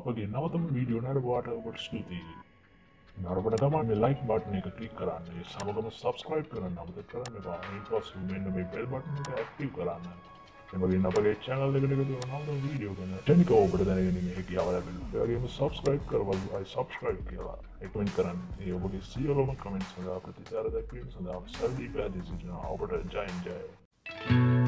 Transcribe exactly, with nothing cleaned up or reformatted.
අපගේ නවතම වීඩියෝ නැරඹුවාට ඔබට ස්තුතියි. නරඹන ගමන් මේ like button එක click කරන්න. ඒ සමගම subscribe කරන්න අමතක කරන්න එපා. ඊට පස්සේ මෙන්න මේ bell button එක active කරන්න. එමගින් අපගේ channel එකට එකතු වෙන නවතම වීඩියෝ ගැන ටෙනිකෝ ඔබට දැනගැනීමේ හැකියාව ලැබෙනවා. ඒ වගේම subscribe කරවලු අය subscribe කියලා comment කරන්න. ඒ ඔබගේ සියලුම comments සඳහා ප්‍රතිචාර දක්වීම සඳහා සල්ලි පැහැදිලි සිටිනවා. ඔබට ජය ජය.